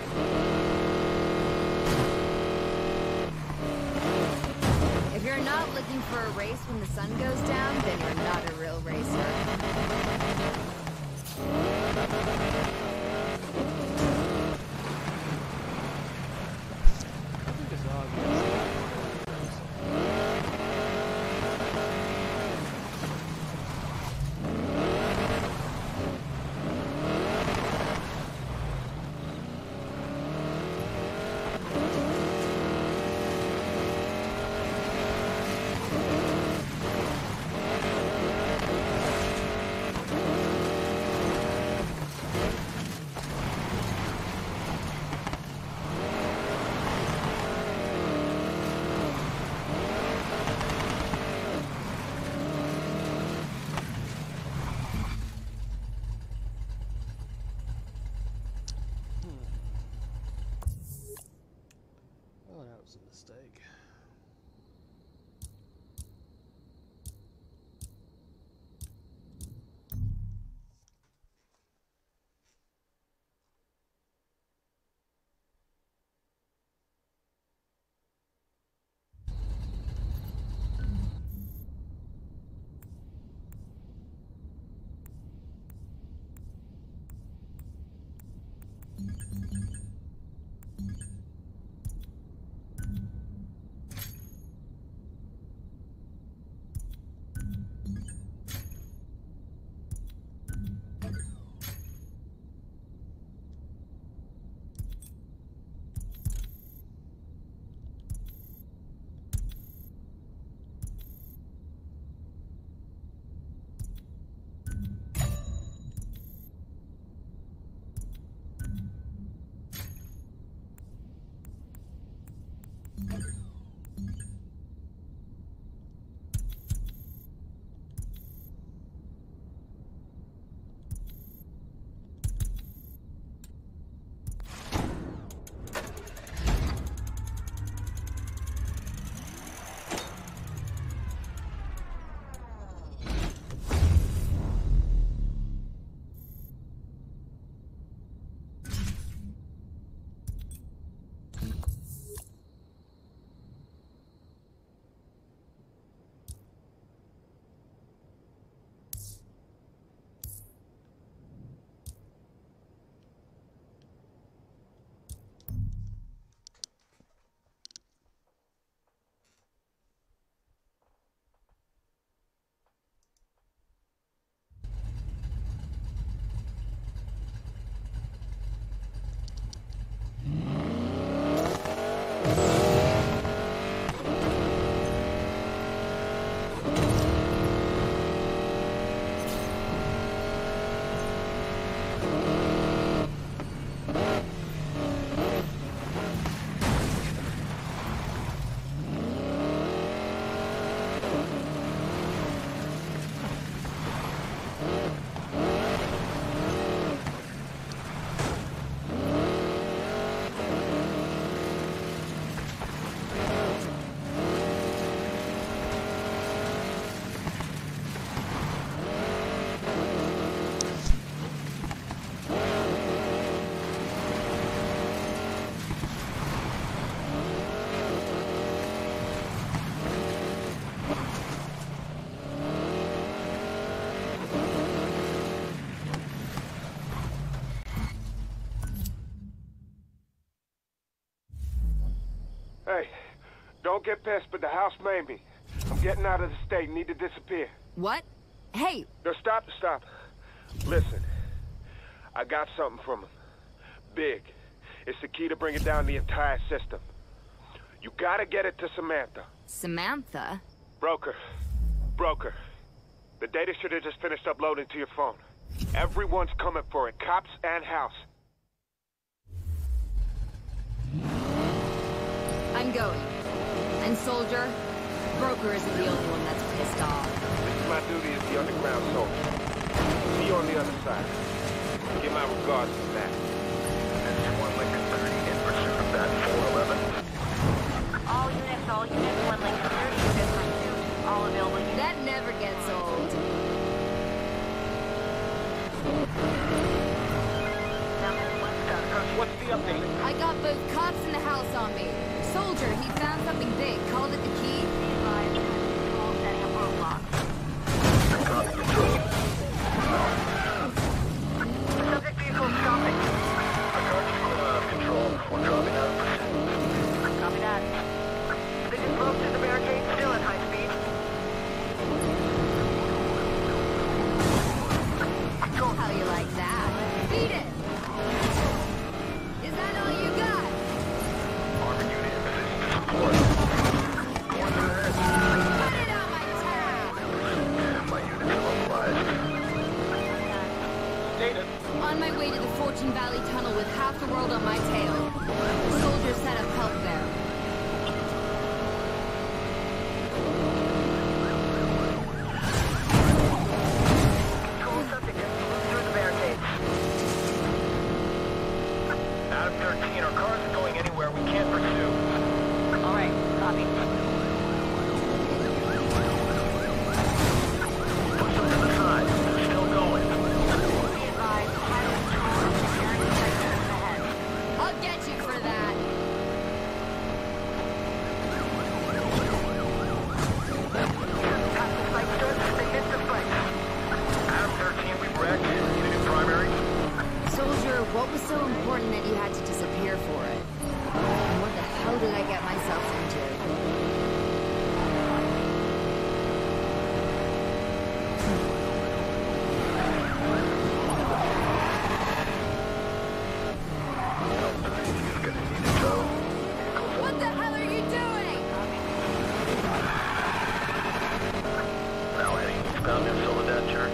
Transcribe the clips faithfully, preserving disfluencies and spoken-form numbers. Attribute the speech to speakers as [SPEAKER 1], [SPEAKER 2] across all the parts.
[SPEAKER 1] If you're not looking for a race when the sun goes down, then you're not a real racer.
[SPEAKER 2] Hey, don't get pissed, but the house made me. I'm getting out of the state, need to disappear.
[SPEAKER 1] What? Hey!
[SPEAKER 2] No, stop, stop. Listen, I got something from him. Big. It's the key to bringing down the entire system. You gotta get it to Samantha.
[SPEAKER 1] Samantha?
[SPEAKER 2] Broker. Broker. The data should have just finished uploading to your phone. Everyone's coming for it, cops and house.
[SPEAKER 1] I'm going. And Soldier, Broker isn't the only one that's pissed off.
[SPEAKER 2] This is my duty as the underground soldier. See you on the other side. Give my regards to Matt.
[SPEAKER 3] This is one Lincoln thirty in pursuit of that four eleven.
[SPEAKER 4] All units, all units, one Lincoln thirty is in pursuit. All available units.
[SPEAKER 1] That never gets old.
[SPEAKER 2] What
[SPEAKER 3] What's the update?
[SPEAKER 1] I got both cops in the house on me. Soldier, he found something big. Called it the key.
[SPEAKER 4] Be advised, control setting up roadblocks.
[SPEAKER 3] Copy control.
[SPEAKER 4] Subject vehicle stopping.
[SPEAKER 3] I got uh, control. We're dropping out of pursuit.
[SPEAKER 4] Copy that. Vision broke through the barricade, still at high speed.
[SPEAKER 1] How you like that? Beat it! Is that all you got?
[SPEAKER 3] Armor unit in position to support. Going to the head.
[SPEAKER 1] Put it on my tab!
[SPEAKER 3] My units are mobilized.
[SPEAKER 2] Data.
[SPEAKER 1] On my way to the Fortune Valley Tunnel with half the world on my tail. Soldier set up help there.
[SPEAKER 4] Control subject has moved through the barricades.
[SPEAKER 3] Adam thirteen, our cars are going anywhere. We can't pursue.
[SPEAKER 4] All right, copy.
[SPEAKER 3] Push them to the side. They're still going.
[SPEAKER 4] Be advised, pilot control and securing sectors ahead.
[SPEAKER 1] I'll get you for that.
[SPEAKER 4] Past the flight strips, they missed the flight.
[SPEAKER 3] Adam thirteen, we wrecked. Need a new primary.
[SPEAKER 1] Soldier, what was so important that you had to disappear for it? And what the hell did I get myself into?
[SPEAKER 3] He's gonna need a tow.
[SPEAKER 1] What the hell are you doing?
[SPEAKER 3] Now heading eastbound near Soledad Church.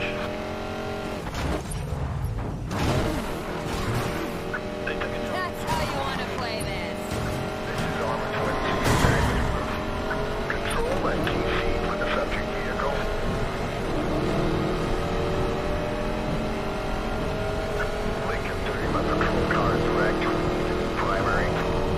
[SPEAKER 3] They took it.
[SPEAKER 1] That's how you want to play this.
[SPEAKER 3] This is Armor twenty-two. Control at key scene for the subject vehicle. Lincoln thirty, my patrol car is wrecked. Primary.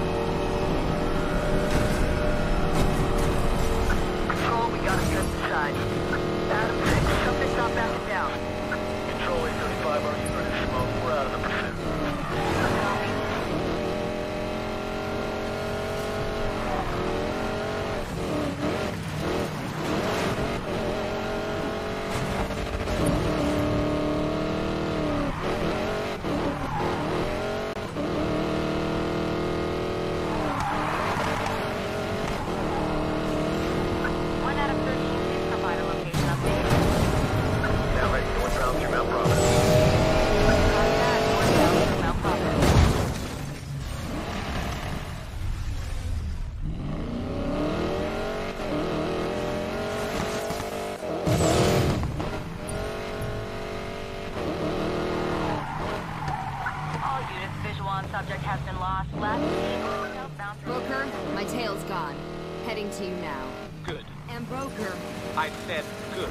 [SPEAKER 4] Control, we got him just inside. Adam six, something's not backing down.
[SPEAKER 3] Control eight thirty-five, our unit is smoke. We're out of the pursuit.
[SPEAKER 4] Copy. One out of thirteen, please provide a location update.
[SPEAKER 3] Now heading northbound through Mount Providence.
[SPEAKER 4] Copy that, northbound to Mount Providence. All units, visual on subject has been lost. Last vehicle southbound through...
[SPEAKER 1] Broker, my tail's gone. Heading to you now.
[SPEAKER 2] Good.
[SPEAKER 1] And Broker,
[SPEAKER 2] I said good.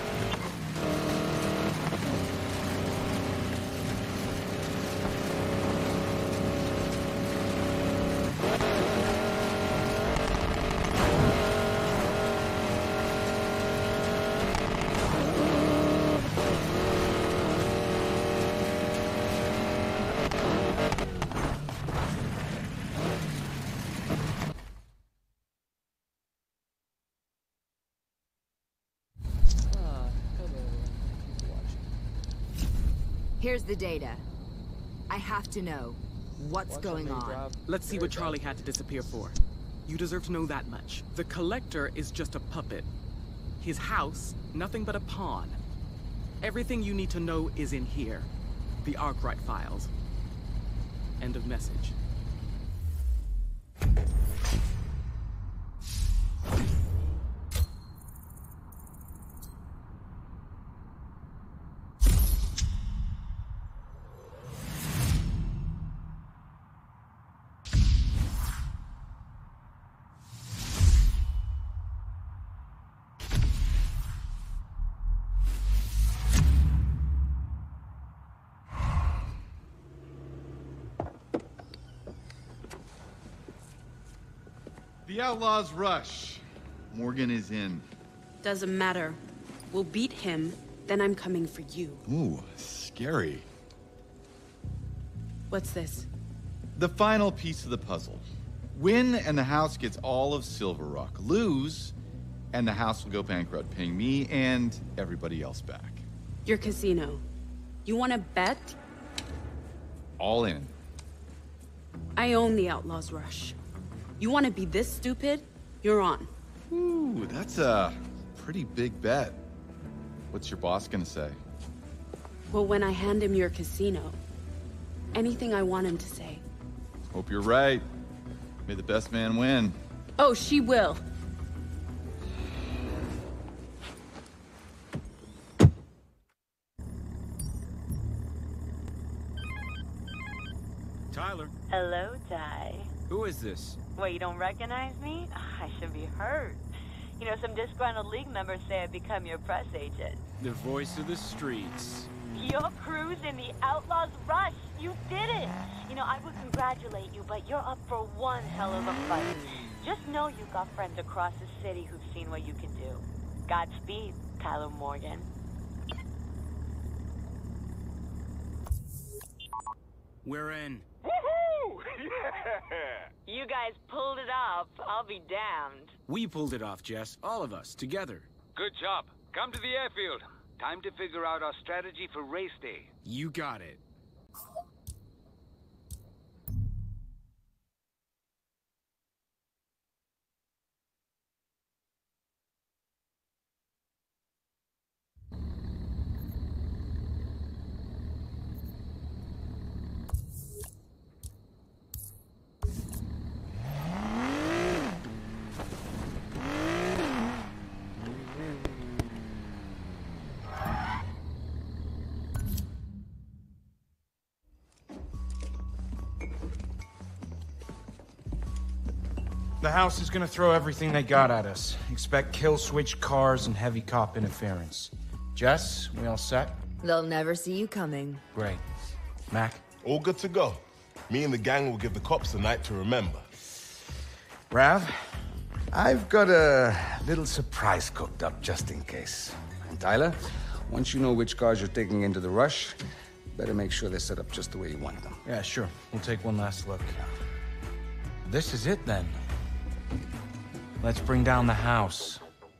[SPEAKER 1] here's the data. I have to know what's going on.
[SPEAKER 5] Let's see what Charlie had to disappear for. You deserve to know that much. The Collector is just a puppet. His house, nothing but a pawn. Everything you need to know is in here. The Arkwright files. End of message.
[SPEAKER 6] The Outlaws rush. Morgan is in.
[SPEAKER 7] Doesn't matter. We'll beat him, then I'm coming for you.
[SPEAKER 6] Ooh, scary.
[SPEAKER 7] What's this?
[SPEAKER 6] The final piece of the puzzle. Win and the house gets all of Silver Rock. Lose and the house will go bankrupt, paying me and everybody else back.
[SPEAKER 7] Your casino. You want to bet?
[SPEAKER 6] All in.
[SPEAKER 7] I own the Outlaws Rush. You want to be this stupid? You're on.
[SPEAKER 6] Ooh, that's a pretty big bet. What's your boss gonna say?
[SPEAKER 7] Well, when I hand him your casino, anything I want him to say.
[SPEAKER 6] Hope you're right. May the best man win.
[SPEAKER 7] Oh, she will.
[SPEAKER 8] Tyler.
[SPEAKER 4] Hello, Ty.
[SPEAKER 8] Who is this?
[SPEAKER 4] What, you don't recognize me? I should be hurt. You know, some disgruntled League members say I've become your press agent.
[SPEAKER 8] The voice of the streets.
[SPEAKER 4] Your crew's in the Outlaws Rush. You did it. You know, I would congratulate you, but you're up for one hell of a fight. Just know you've got friends across the city who've seen what you can do. Godspeed, Tyler Morgan.
[SPEAKER 8] We're in.
[SPEAKER 2] Woohoo! Yeah!
[SPEAKER 4] You guys pulled it off. I'll be damned.
[SPEAKER 8] We pulled it off, Jess. All of us, together.
[SPEAKER 9] Good job. Come to the airfield. Time to figure out our strategy for race day.
[SPEAKER 8] You got it.
[SPEAKER 10] The house is gonna throw everything they got at us. Expect kill switch cars and heavy cop interference. Jess, we all set?
[SPEAKER 1] They'll never see you coming.
[SPEAKER 10] Great. Mac?
[SPEAKER 11] All good to go. Me and the gang will give the cops a night to remember.
[SPEAKER 10] Rav?
[SPEAKER 12] I've got a little surprise cooked up just in case. And Tyler, once you know which cars you're taking into the rush, better make sure they're set up just the way you want them.
[SPEAKER 10] Yeah, sure. We'll take one last look. This is it then. Let's bring down the house.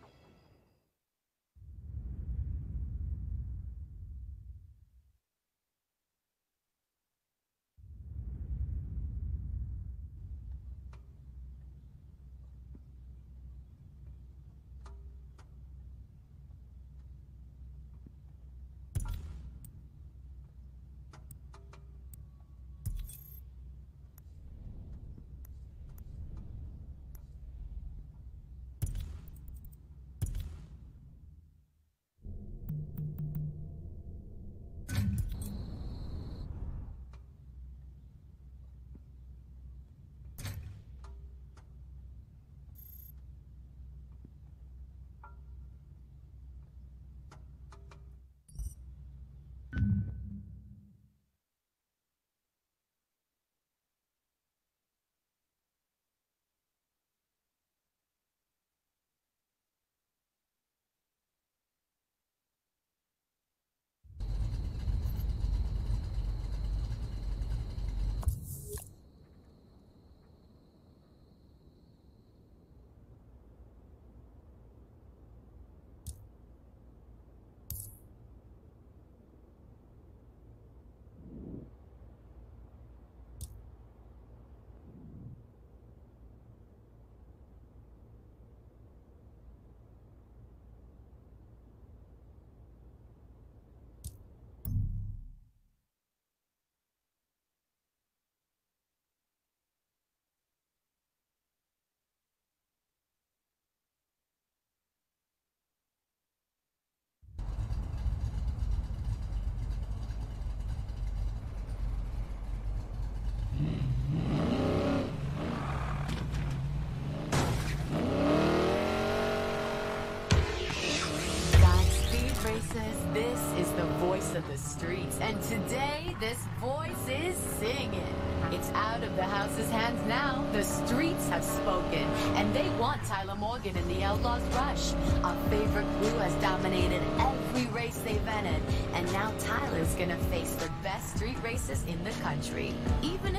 [SPEAKER 13] This is the voice of the streets, and today this voice is singing. It's out of the house's hands now. The streets have spoken, and they want Tyler Morgan in the Outlaws Rush. Our favorite crew has dominated every race they've entered, and now Tyler's gonna face the best street races in the country. Even if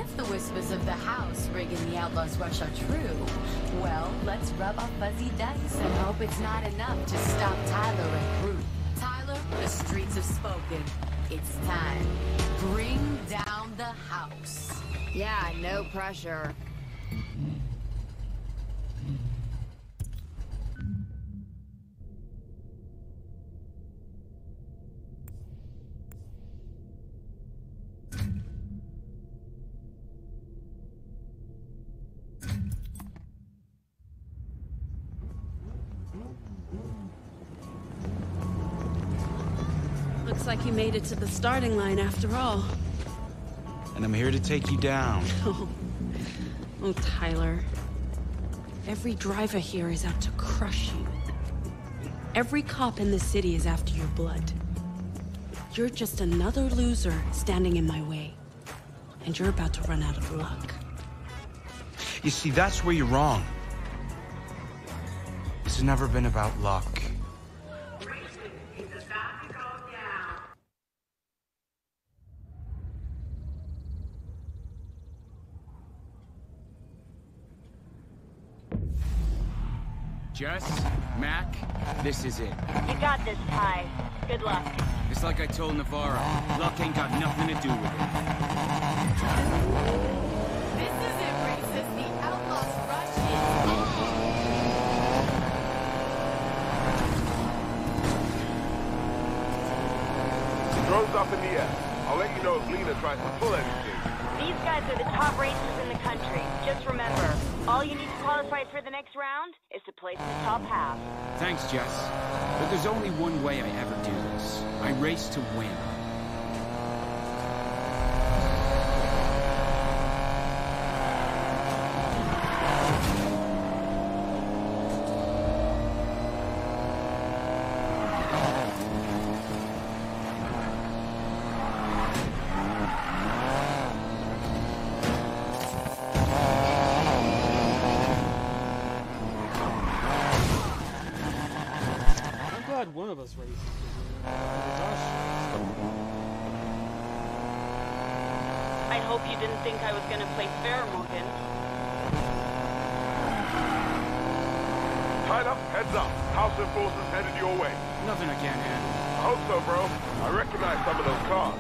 [SPEAKER 13] if the whispers of the house rigging the Outlaws Rush are true, well, let's rub our fuzzy dice and hope it's not enough to stop Tyler and crew. Tyler, the streets have spoken. It's time. Bring down the house.
[SPEAKER 1] Yeah, no pressure.
[SPEAKER 7] Looks like you made it to the starting line after all.
[SPEAKER 10] And I'm here to take you down.
[SPEAKER 7] Oh, oh, Tyler. Every driver here is out to crush you. Every cop in the city is after your blood. You're just another loser standing in my way. And you're about to run out of luck.
[SPEAKER 10] You see, that's where you're wrong. This has never been about luck.
[SPEAKER 8] Jess, Mac, this is it.
[SPEAKER 4] You got this, Ty. Good luck.
[SPEAKER 8] It's like I told Navarro, luck ain't got nothing to do with it.
[SPEAKER 13] This is it, racist. The Outlaws Rush
[SPEAKER 2] The drone's up in the air. I'll let you know if Lena tries to pull anything.
[SPEAKER 4] These guys are the top racers in the country. Just remember, all you need to qualify for the next round is to place in the top half.
[SPEAKER 8] Thanks, Jess. But there's only one way I ever do this. I race to win.
[SPEAKER 14] One of us races.
[SPEAKER 4] I hope you didn't think I was gonna play fair, Morgan.
[SPEAKER 2] Tied up, heads up. House enforcers headed your way.
[SPEAKER 8] Nothing I can't handle.
[SPEAKER 2] I hope so, bro. I recognize some of those cars.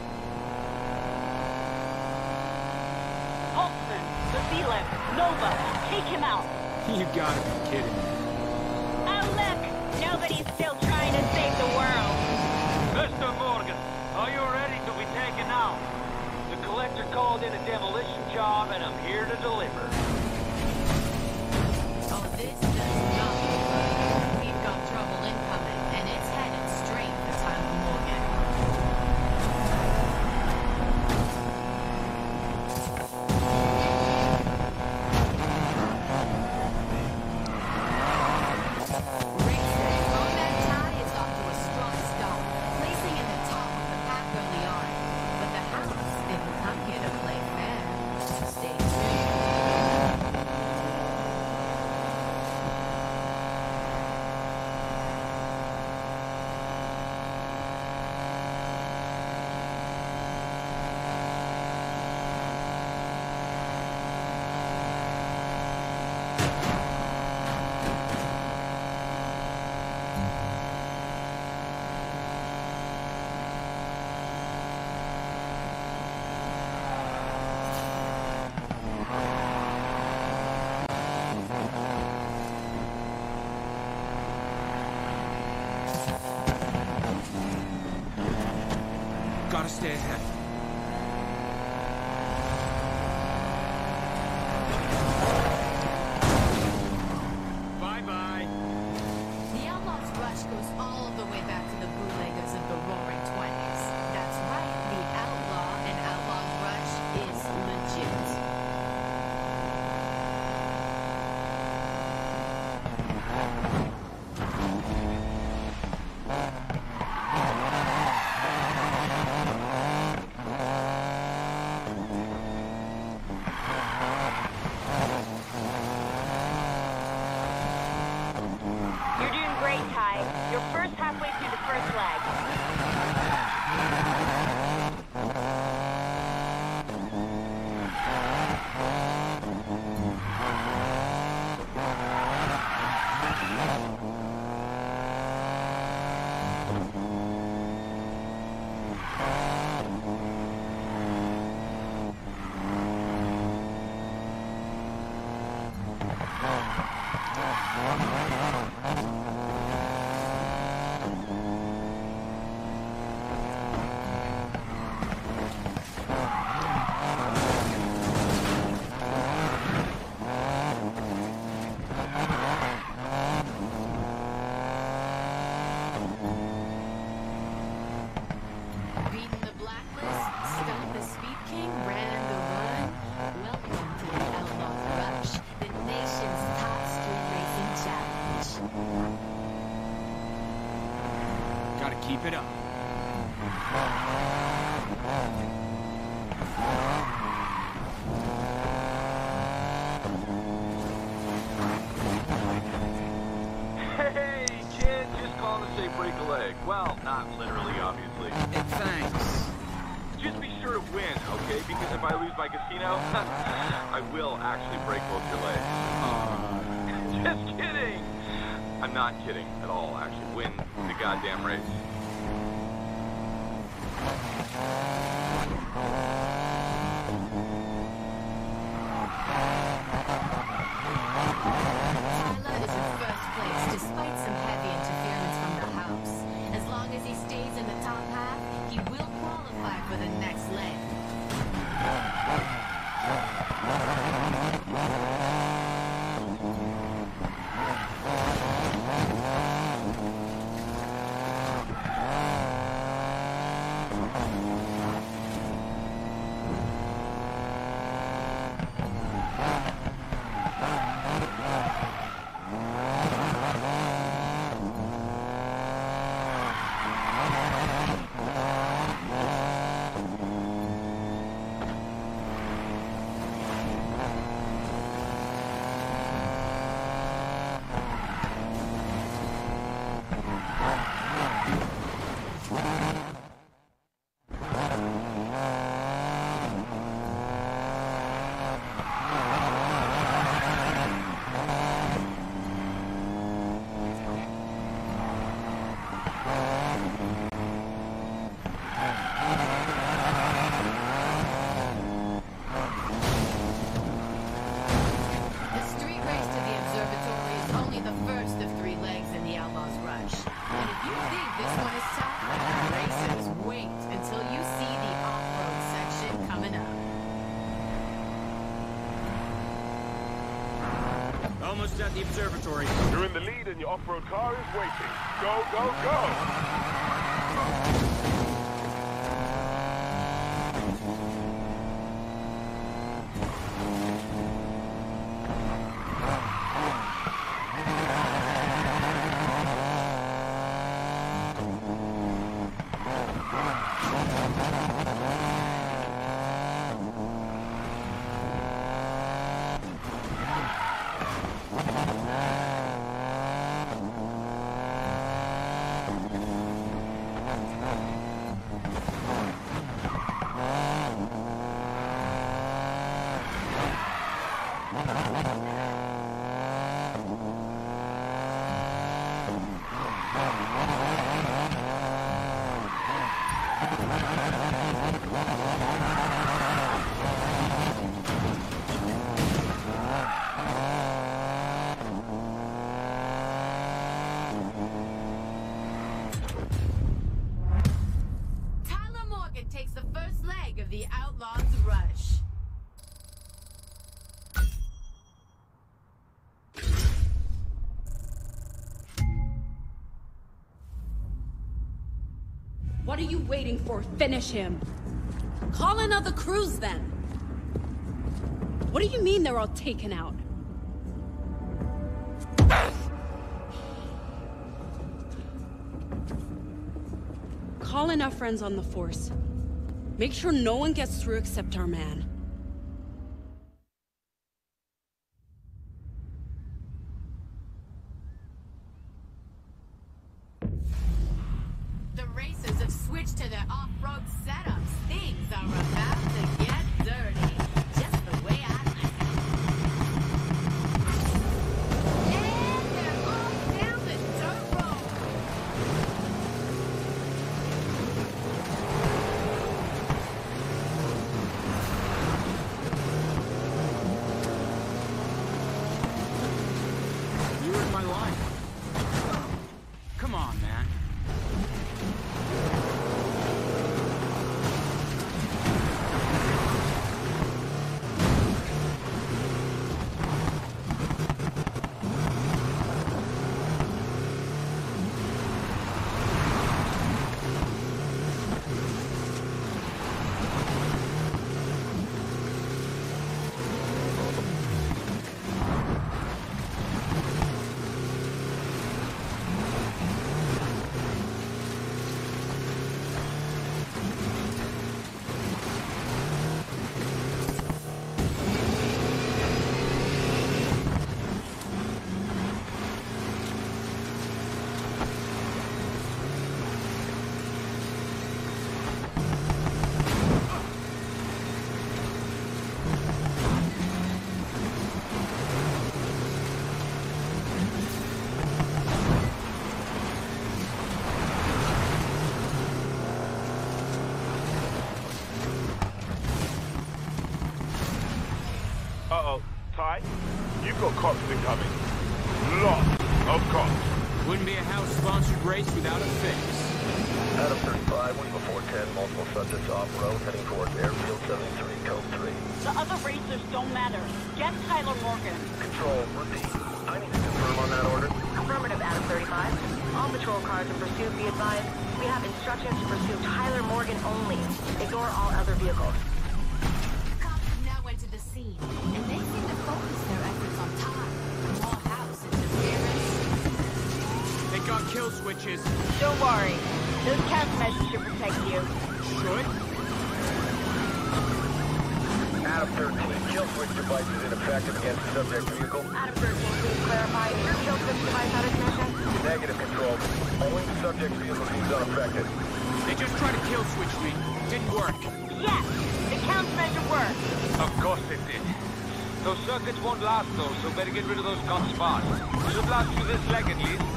[SPEAKER 4] Holtzman, Vasilev, Nova, take him out.
[SPEAKER 8] You gotta be kidding me.
[SPEAKER 4] Oh, look! Nobody's still trying to save the world.
[SPEAKER 9] Mister Morgan, are you ready to be taken out? The collector called in a demolition job, and I'm here to deliver.
[SPEAKER 13] Oh, this does not look good. We've got trouble incoming, and it's headed straight for Tyler Morgan.
[SPEAKER 8] Gotta stay ahead. Bye-bye.
[SPEAKER 13] The Outlaws Rush goes all the way back to the bootleggers of the Roaring Twenties. That's right, the Outlaw and Outlaws Rush is legit.
[SPEAKER 8] it up.
[SPEAKER 9] Hey, kid, just calling to say break a leg. Well, not literally, obviously.
[SPEAKER 8] Thanks.
[SPEAKER 9] Just be sure to win, okay? Because if I lose my casino, I will actually break both your legs.
[SPEAKER 8] Uh...
[SPEAKER 9] Just kidding! I'm not kidding at all, actually. Win the goddamn race.
[SPEAKER 13] Tyler is in first place, despite some heavy interference from the house. As long as he stays in the top half, he will qualify for the next leg.
[SPEAKER 8] Almost at the observatory.
[SPEAKER 2] You're in the lead and your off-road car is waiting. Go, go, go!
[SPEAKER 13] Tyler Morgan takes the first leg of the Outlaws Rush.
[SPEAKER 7] What are you waiting for? Finish him. Call in other crews then. What do you mean they're all taken out? Call in our friends on the force. Make sure no one gets through except our man.
[SPEAKER 13] The racers have switched to their off-road setups. Things are about to get dirty. Just the way I like it. And they're off down the dirt road.
[SPEAKER 2] Ty. You've got cops incoming. Lots of cops.
[SPEAKER 8] Wouldn't be a house-sponsored race without a fix.
[SPEAKER 3] Adam thirty-five, week before ten, multiple subjects off-road, heading towards Airfield seventy-three, code three.
[SPEAKER 4] The other racers don't matter. Get Tyler Morgan.
[SPEAKER 3] Control, repeat. I need to confirm on that order.
[SPEAKER 15] Affirmative, Adam thirty-five. All patrol cars in pursuit, be advised. We have instructions to pursue Tyler Morgan only. Ignore all other vehicles.
[SPEAKER 13] Cops have now went to the scene, and they seem to focus their efforts on Todd. All house interference.
[SPEAKER 8] They got kill switches.
[SPEAKER 4] Don't worry. Those countermeasures should protect you.
[SPEAKER 8] Should?
[SPEAKER 3] Adam thirteen, kill switch device is ineffective against the subject vehicle.
[SPEAKER 15] Adam thirteen, please clarify. Is your kill switch device out of commission?
[SPEAKER 3] Negative, Control. Only the subject vehicle seems unaffected.
[SPEAKER 8] They just tried to kill switch me. Didn't work.
[SPEAKER 4] Yes! The countermeasure worked.
[SPEAKER 9] Of course it did. Those circuits won't last though, so better get rid of those guns fast. Should last you this leg at least.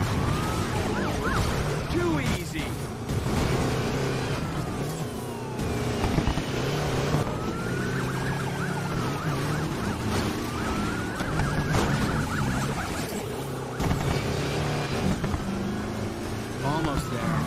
[SPEAKER 8] Too easy. Almost there.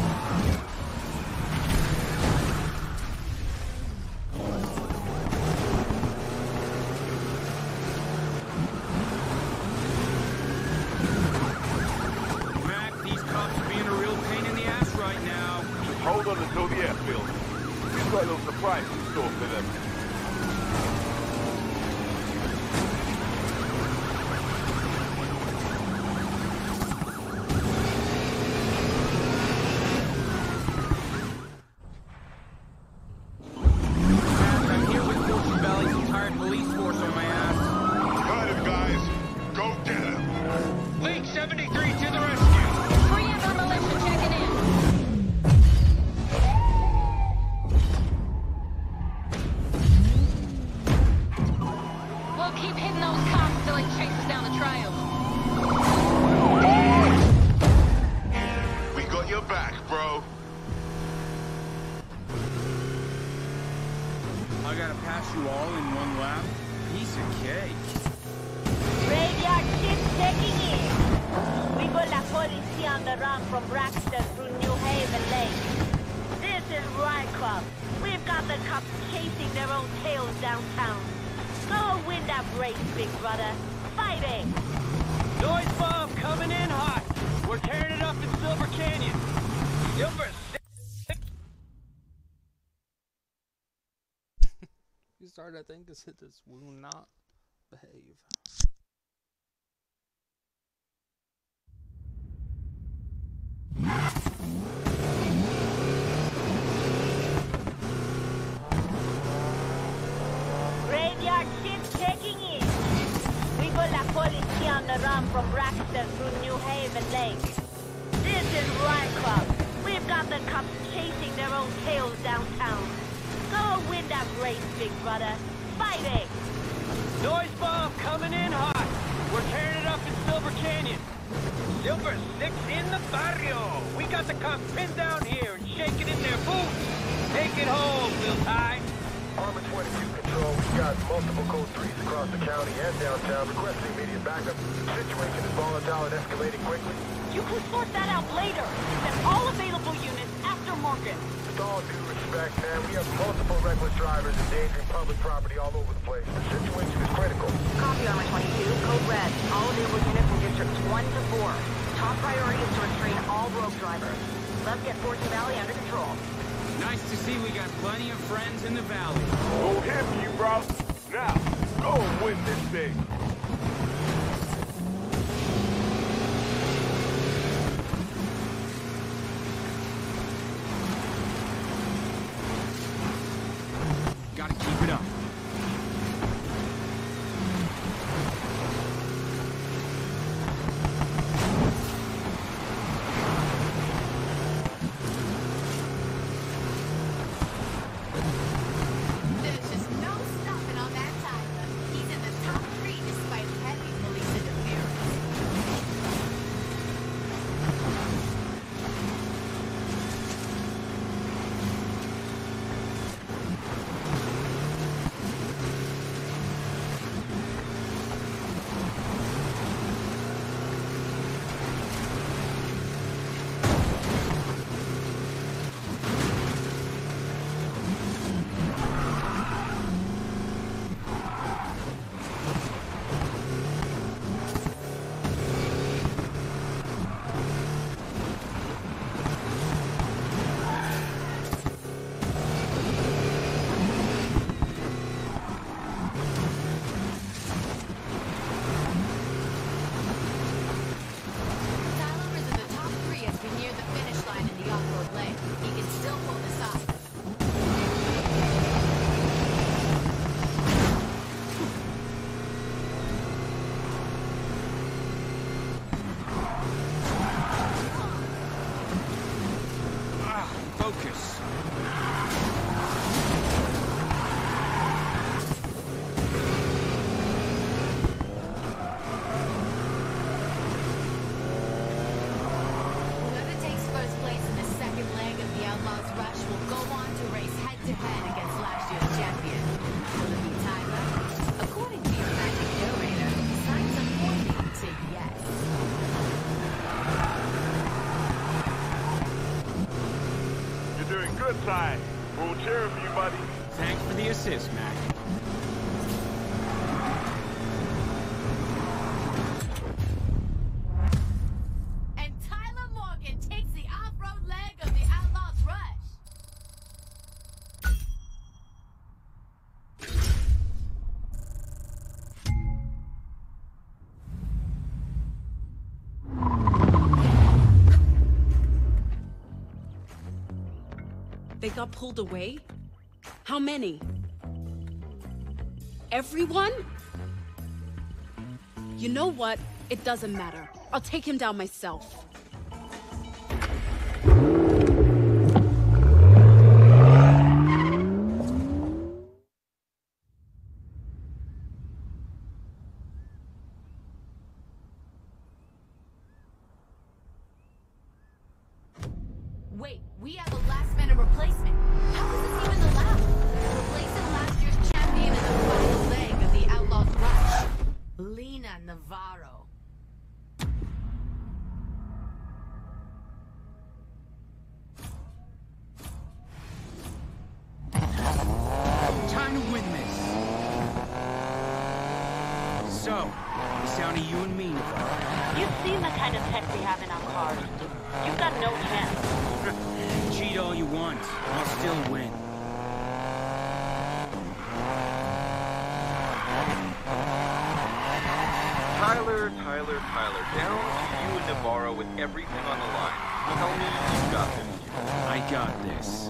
[SPEAKER 8] Mac, these cops are being a real pain in the ass right now.
[SPEAKER 2] Just hold on until the airfield. We've got a little surprise in store for them.
[SPEAKER 8] I'm here with Fortune Valley's entire police force on my ass.
[SPEAKER 3] Got him, guys. Go get him.
[SPEAKER 9] Link seventy-three to the rescue.
[SPEAKER 13] Preamber militia checking in. We'll keep hitting those cops till he chases down the trail.
[SPEAKER 3] We got your back, bro.
[SPEAKER 8] I gotta pass you all in one lap. Piece of cake.
[SPEAKER 4] Graveyard shift checking in. We got la policia on the run from Braxton through New Haven Lake. This is Riot Club. We've got the cops chasing their own tails downtown. Go win that race, big brother. Fighting!
[SPEAKER 9] Noise bomb coming in hot. We're tearing it up in Silver Canyon. Silver
[SPEAKER 14] You started that thing because it just will not behave.
[SPEAKER 4] Graveyard shift checking in. We got la policia on the run from Braxton through New Haven Lake. This is Riot Club. We've got the cops chasing their own tails downtown. Go win that race, big brother. Fighting!
[SPEAKER 9] Noise bomb coming in hot. We're tearing it up in Silver Canyon. Silver Six in the barrio. We got the cops pinned down here and shaking in their boots. Take it home, Bill Ty.
[SPEAKER 3] Armor twenty-two Control, we've got multiple code threes across the county and downtown requesting immediate backup. Situation is volatile and escalating quickly.
[SPEAKER 4] You can sort that out later. Send all available units after Morgan.
[SPEAKER 3] With all due respect, man, we have multiple reckless drivers endangering public property all over the place. The situation is critical.
[SPEAKER 15] Copy, Armor twenty-two, code red. All available units in districts one to four. Top priority is to restrain all rogue drivers. Let's get Fortune Valley under control.
[SPEAKER 8] Nice to see we got plenty of friends in the valley.
[SPEAKER 2] Go here for you, bro. Now, go and win this thing.
[SPEAKER 8] Gotta keep it up.
[SPEAKER 13] There's just no stopping on that Tyler. He's in the top three to
[SPEAKER 2] side. We're cheering for you, buddy.
[SPEAKER 8] Thanks for the assist, Mac.
[SPEAKER 13] And Tyler Morgan takes the off-road leg of the Outlaws Rush.
[SPEAKER 7] They got pulled away? How many? Everyone? You know what? It doesn't matter. I'll take him down myself.
[SPEAKER 13] Wait, we have a last-minute replacement. How is this even allowed? Replacing last year's champion in the final leg of the Outlaws Rush, Lena Navarro.
[SPEAKER 8] Time to win this. So, it's down to you and me, Navarro.
[SPEAKER 4] You've seen the kind of tech we have in our cars. You've got no chance.
[SPEAKER 8] Cheat all you want. I'll still win.
[SPEAKER 16] Tyler, Tyler, Tyler, down to you and Navarro with everything on the line. Tell me you got this.
[SPEAKER 8] I got this.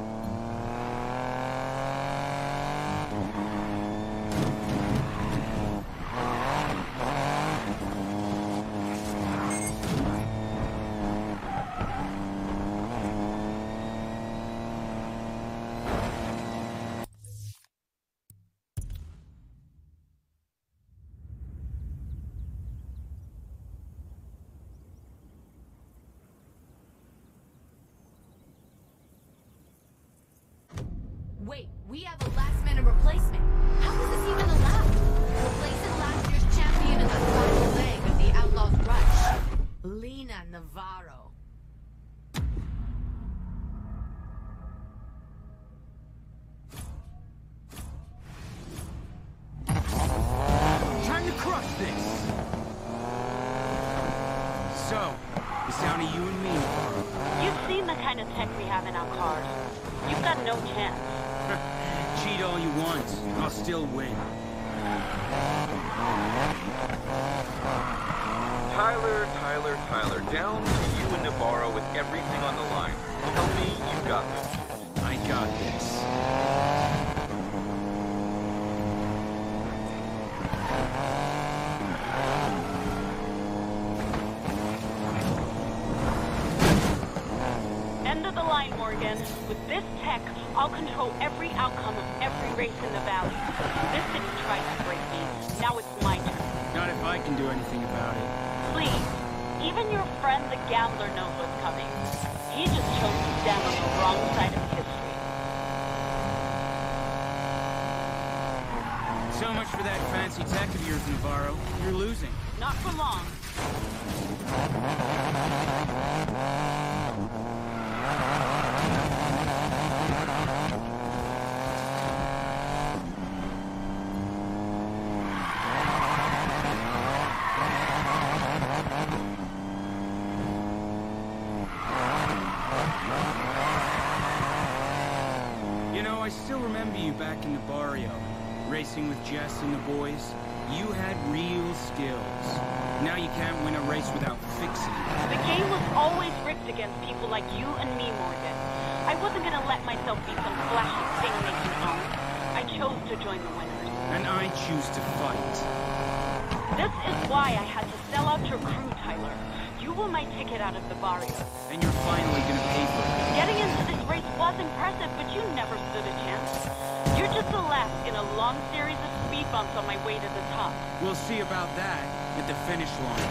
[SPEAKER 13] Wait, we have a last-minute replacement. How is this even allowed? Replacing last year's champion in the final leg of the Outlaws Rush, Lena Navarro.
[SPEAKER 8] Time to crush this! So, it's down to you and me, Navarro.
[SPEAKER 4] You've seen the kind of tech we have in our cars. You've got no chance.
[SPEAKER 8] Cheat all you want. I'll still win.
[SPEAKER 16] Tyler, Tyler, Tyler, down to you and Navarro with everything on the line. Tell me you got this.
[SPEAKER 8] I got this.
[SPEAKER 4] End of the line, Morgan. With this tech, I'll control every outcome of every race in the valley. This city tried to break me. Now it's my turn.
[SPEAKER 8] Not if I can do anything about it.
[SPEAKER 4] Please. Even your friend the gambler knows what's coming. He just chose to stand on the wrong side of history.
[SPEAKER 8] So much for that fancy tech of yours, Navarro. You're losing.
[SPEAKER 4] Not for long.
[SPEAKER 8] You know, I still remember you back in the barrio, racing with Jess and the boys. You had real skills. Now you can't win a race without fixing it.
[SPEAKER 4] The game was always rigged against people like you and me, Morgan. I wasn't gonna let myself be some flashy thing making arm. I chose to join the winners.
[SPEAKER 8] And I choose to fight.
[SPEAKER 4] This is why I had to sell out your crew, Tyler. You were my ticket out of the barrio.
[SPEAKER 8] And you're finally gonna pay for it.
[SPEAKER 4] Getting into this race was impressive, but you never stood a chance. You're just the last in a long series of speed bumps on my way to the top.
[SPEAKER 8] We'll see about that at the finish line.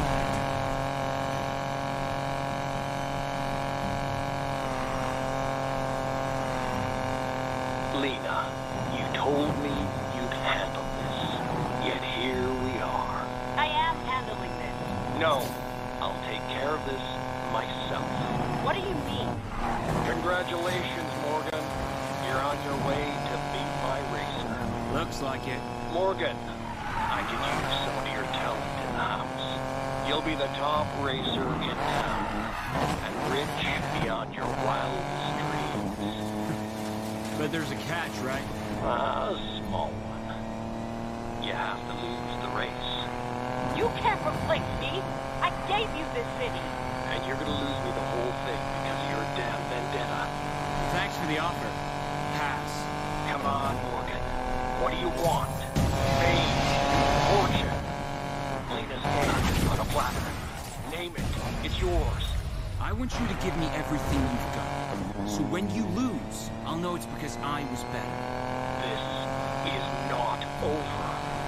[SPEAKER 16] Lena, you told me you'd handle this. Yet here we are.
[SPEAKER 4] I am handling this.
[SPEAKER 16] No, I'll take care of this myself.
[SPEAKER 4] What do you mean?
[SPEAKER 16] Congratulations, Morgan.
[SPEAKER 9] Morgan. You're on your way to beat my racer.
[SPEAKER 8] Looks like it.
[SPEAKER 9] Morgan, I can use some of your talent in the house. You'll be the top racer in town, and rich beyond your wildest dreams.
[SPEAKER 8] But there's a catch, right?
[SPEAKER 9] A small one. You have to lose the race.
[SPEAKER 4] You can't replace me. I gave you this city.
[SPEAKER 9] And you're gonna lose me the whole thing because of your damn vendetta.
[SPEAKER 8] Thanks for the offer. Pass.
[SPEAKER 9] Come on, Morgan. What do you want? Fame? Fortune? Plain as day on a platter. Name it. It's yours.
[SPEAKER 8] I want you to give me everything you've got. So when you lose, I'll know it's because I was better.
[SPEAKER 9] This is not over.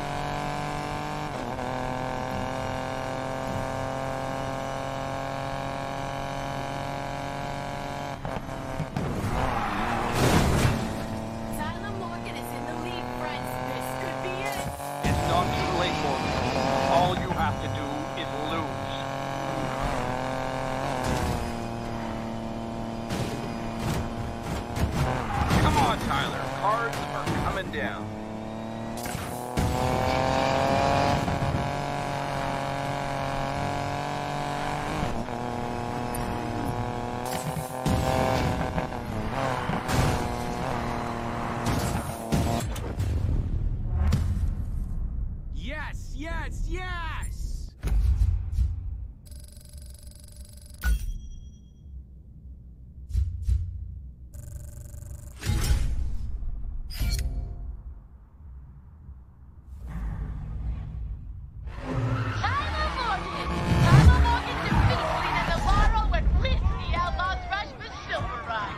[SPEAKER 13] Tyler Morgan is in the lead, friends. This could be it.
[SPEAKER 9] It's not too late, Morgan. All you have to do is lose. Come on, Tyler. Cards are coming down.
[SPEAKER 8] Yes, yes, yes!
[SPEAKER 13] Tyler Morgan! Tyler Morgan defeats Lena Navarro and wins the Outlaws Rush for Silver Rock.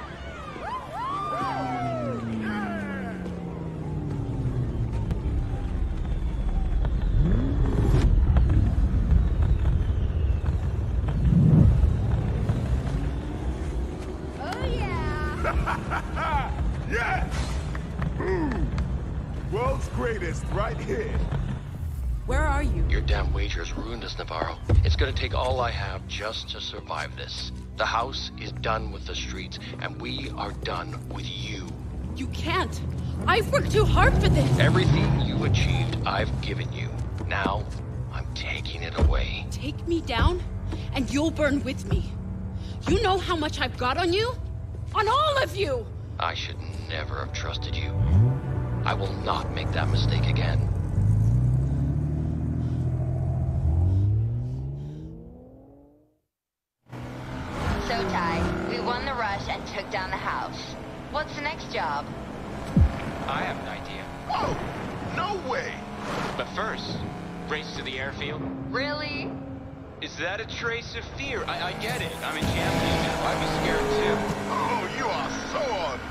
[SPEAKER 1] Oh, yeah.
[SPEAKER 3] Yes! Boom! World's greatest right here.
[SPEAKER 7] Where are you?
[SPEAKER 17] Your damn wagers ruined us, Navarro. It's gonna take all I have just to survive this. The house is done with the streets, and we are done with you.
[SPEAKER 7] You can't. I've worked too hard for this.
[SPEAKER 17] Everything you achieved, I've given you. Now, I'm taking it away.
[SPEAKER 7] Take me down, and you'll burn with me. You know how much I've got on you? On all of you!
[SPEAKER 17] I should never have trusted you. I will not make that mistake again.
[SPEAKER 1] So, Ty, we won the rush and took down the house. What's the next job?
[SPEAKER 18] I have an idea.
[SPEAKER 3] Oh, no way!
[SPEAKER 18] But first, race to the airfield.
[SPEAKER 1] Really?
[SPEAKER 18] Is that a trace of fear? I, I get it. I'm a champion now. I'd be scared too.
[SPEAKER 3] Oh, you are so on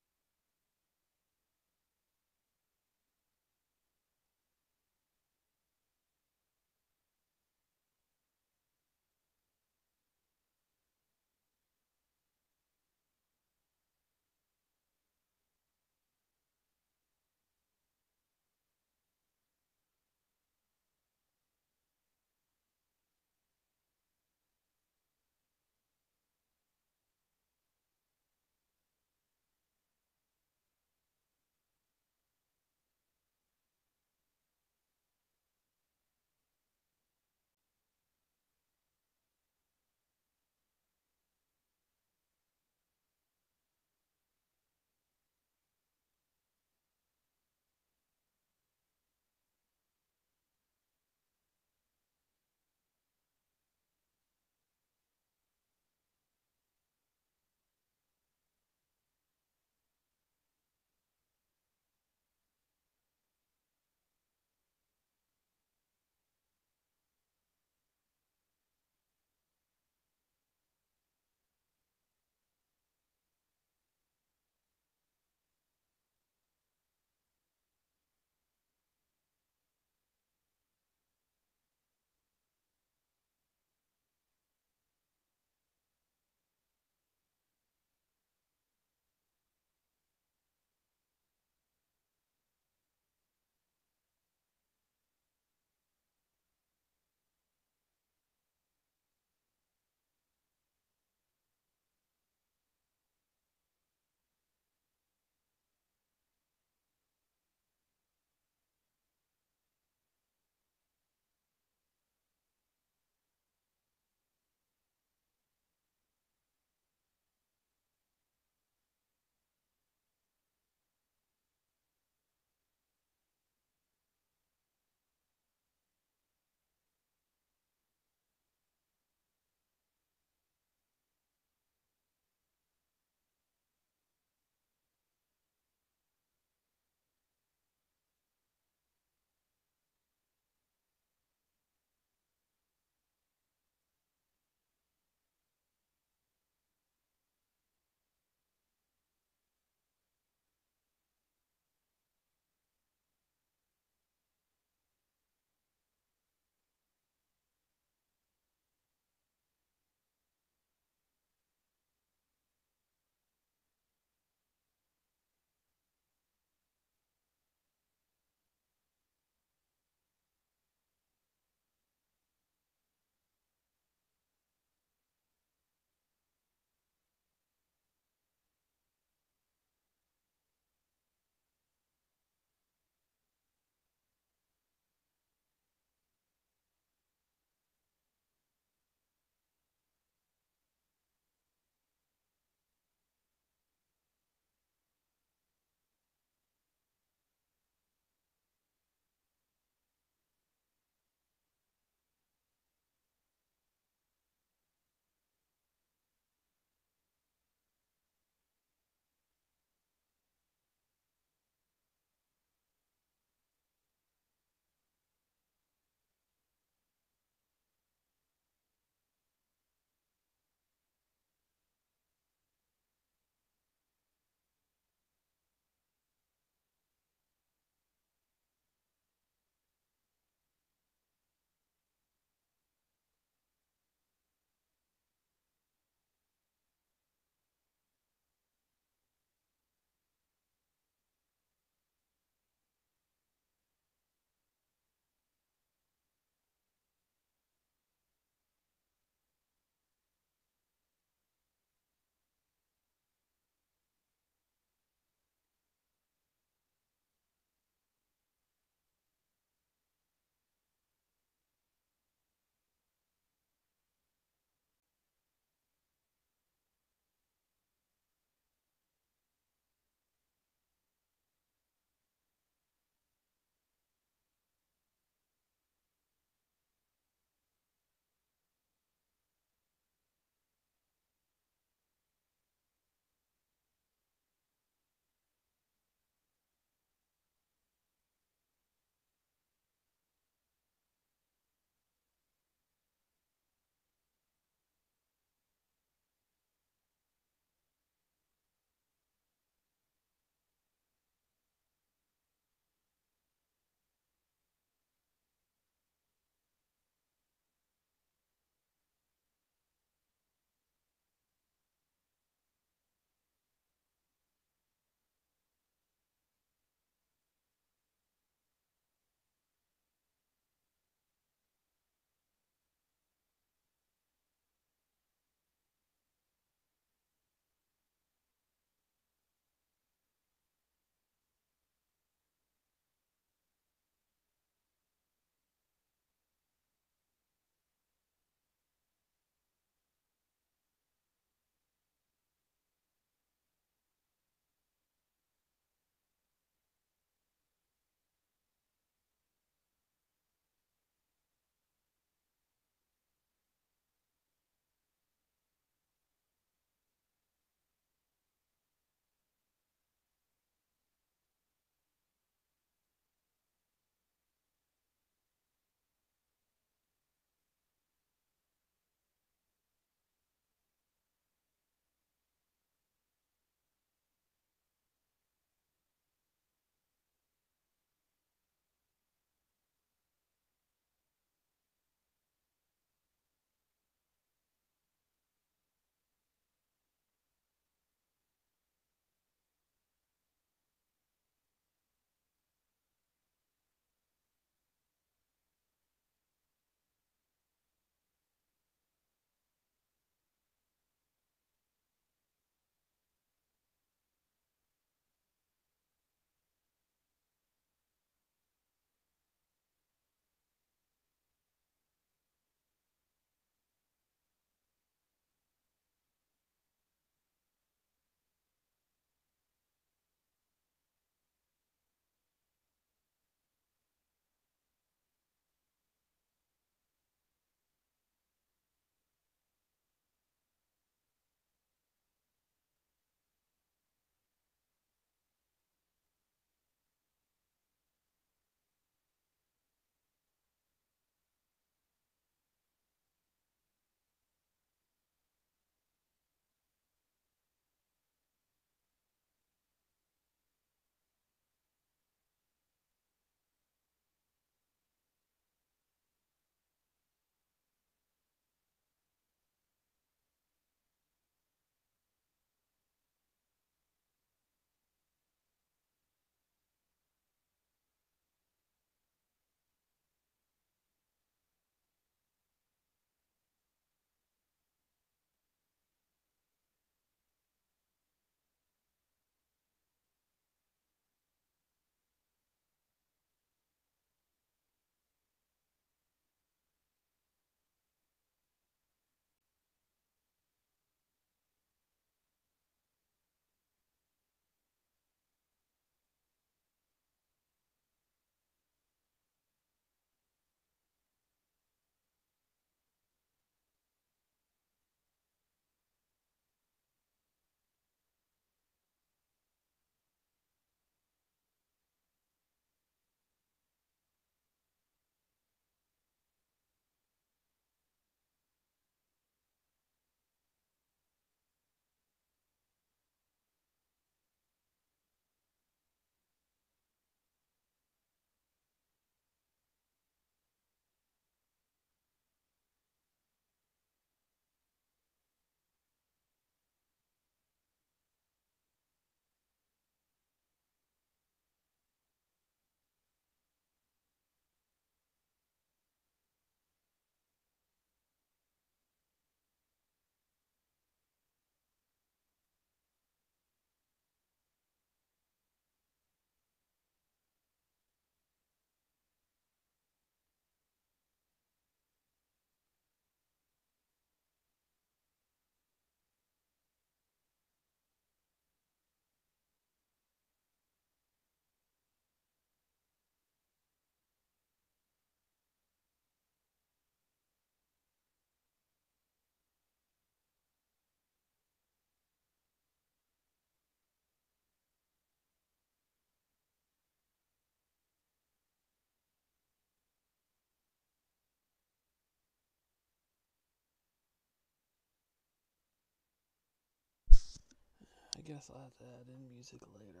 [SPEAKER 14] guess I'll have to add in music later.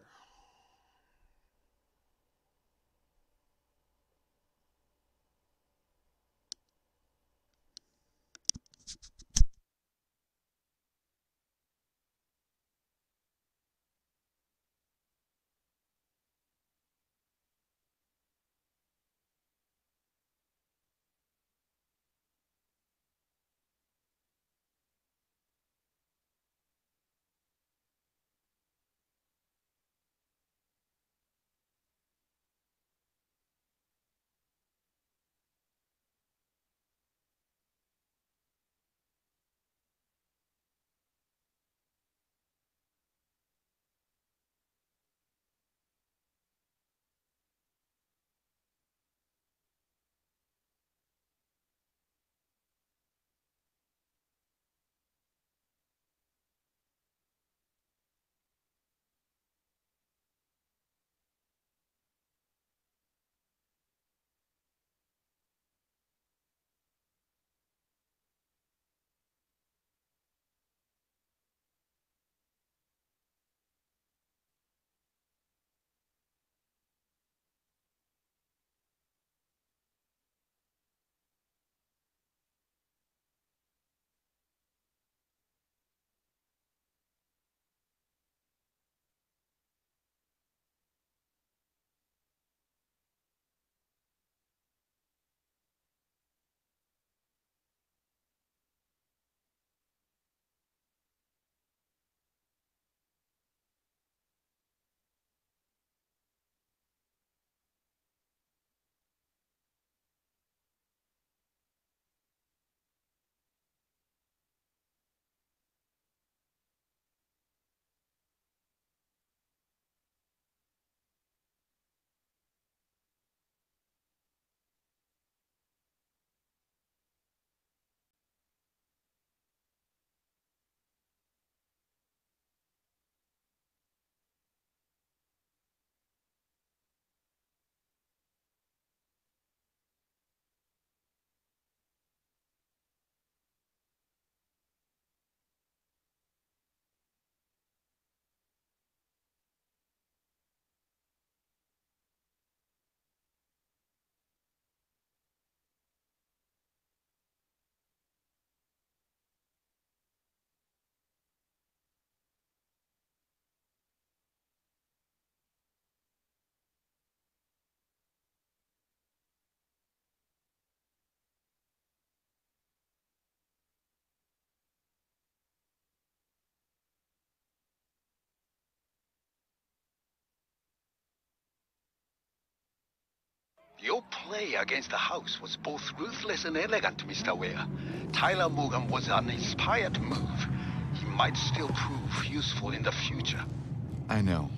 [SPEAKER 19] Your play against the house was both ruthless and elegant, Mister Ware. Tyler Morgan was an inspired move. He might still prove useful in the future.
[SPEAKER 6] I know.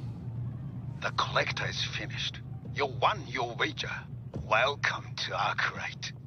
[SPEAKER 19] The collector is finished. You won your wager. Welcome to Arkwright.